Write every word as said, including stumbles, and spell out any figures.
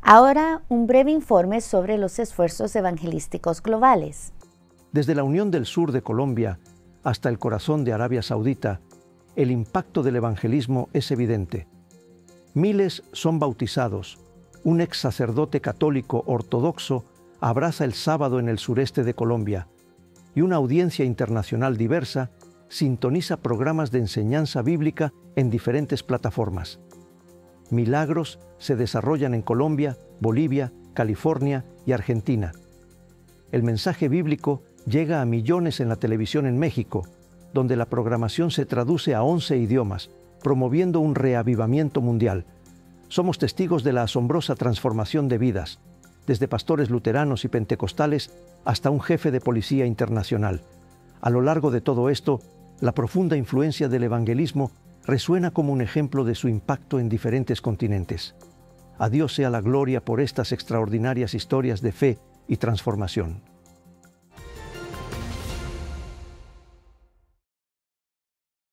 Ahora, un breve informe sobre los esfuerzos evangelísticos globales. Desde la Unión del Sur de Colombia hasta el corazón de Arabia Saudita, el impacto del evangelismo es evidente. Miles son bautizados. Un ex sacerdote católico ortodoxo abraza el sábado en el sureste de Colombia y una audiencia internacional diversa sintoniza programas de enseñanza bíblica en diferentes plataformas. Milagros se desarrollan en Colombia, Bolivia, California y Argentina. El mensaje bíblico llega a millones en la televisión en México, donde la programación se traduce a once idiomas, promoviendo un reavivamiento mundial. Somos testigos de la asombrosa transformación de vidas, desde pastores luteranos y pentecostales hasta un jefe de policía internacional. A lo largo de todo esto, la profunda influencia del evangelismo resuena como un ejemplo de su impacto en diferentes continentes. A Dios sea la gloria por estas extraordinarias historias de fe y transformación.